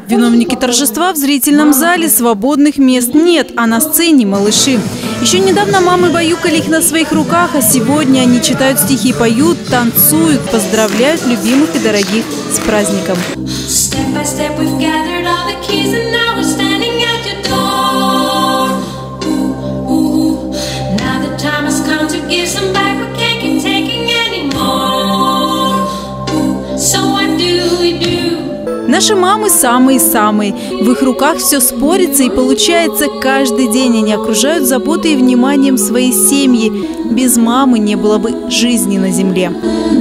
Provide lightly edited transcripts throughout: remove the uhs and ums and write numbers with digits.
Виновники торжества в зрительном зале, свободных мест нет, а на сцене малыши. Еще недавно мамы баюкали их на своих руках, а сегодня они читают стихи, поют, танцуют, поздравляют любимых и дорогих с праздником. Наши мамы самые-самые. В их руках все спорится и получается каждый день. Они окружают заботой и вниманием свои семьи. Без мамы не было бы жизни на земле.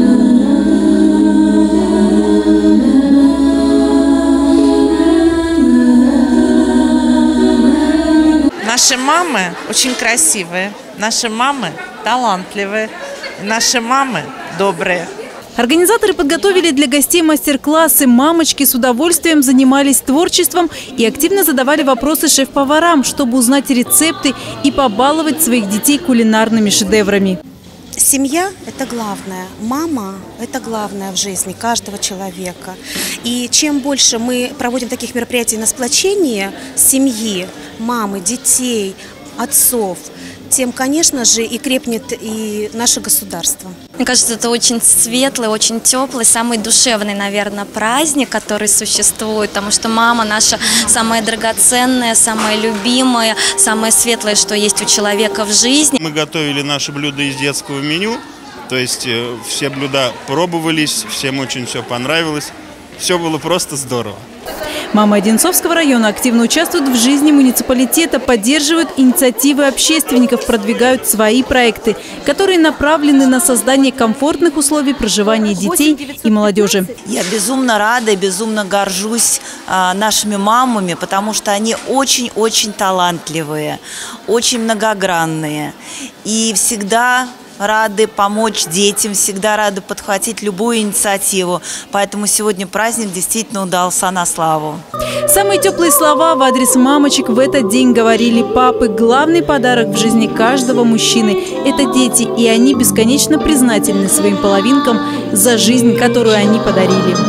Наши мамы очень красивые, наши мамы талантливые, наши мамы добрые. Организаторы подготовили для гостей мастер-классы. Мамочки с удовольствием занимались творчеством и активно задавали вопросы шеф-поварам, чтобы узнать рецепты и побаловать своих детей кулинарными шедеврами. Семья – это главное. Мама – это главное в жизни каждого человека. И чем больше мы проводим таких мероприятий на сплочение семьи, мамы, детей, отцов, тем, конечно же, и крепнет и наше государство. Мне кажется, это очень светлый, очень теплый, самый душевный, наверное, праздник, который существует, потому что мама наша самая драгоценная, самая любимая, самое светлое, что есть у человека в жизни. Мы готовили наши блюда из детского меню, то есть все блюда пробовались, всем очень все понравилось, все было просто здорово. Мамы Одинцовского района активно участвуют в жизни муниципалитета, поддерживают инициативы общественников, продвигают свои проекты, которые направлены на создание комфортных условий проживания детей и молодежи. Я безумно рада и безумно горжусь нашими мамами, потому что они очень-очень талантливые, очень многогранные и всегда рады помочь детям, всегда рады подхватить любую инициативу. Поэтому сегодня праздник действительно удался на славу. Самые теплые слова в адрес мамочек в этот день говорили папы. Главный подарок в жизни каждого мужчины – это дети, и они бесконечно признательны своим половинкам за жизнь, которую они подарили.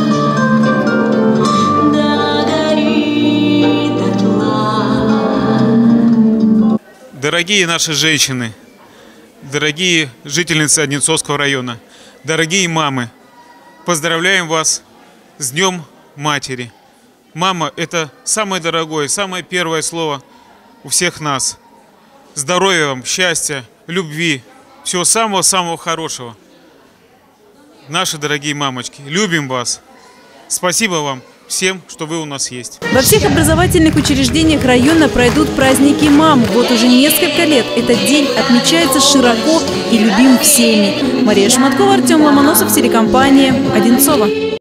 Дорогие наши женщины, дорогие жительницы Одинцовского района, дорогие мамы, поздравляем вас с Днем Матери. Мама – это самое дорогое, самое первое слово у всех нас. Здоровья вам, счастья, любви, всего самого-самого хорошего. Наши дорогие мамочки, любим вас. Спасибо вам всем, что вы у нас есть. Во всех образовательных учреждениях района пройдут праздники мам. Вот уже несколько лет этот день отмечается широко и любим всеми. Мария Шматкова, Артем Ломоносов, телекомпания «Одинцово».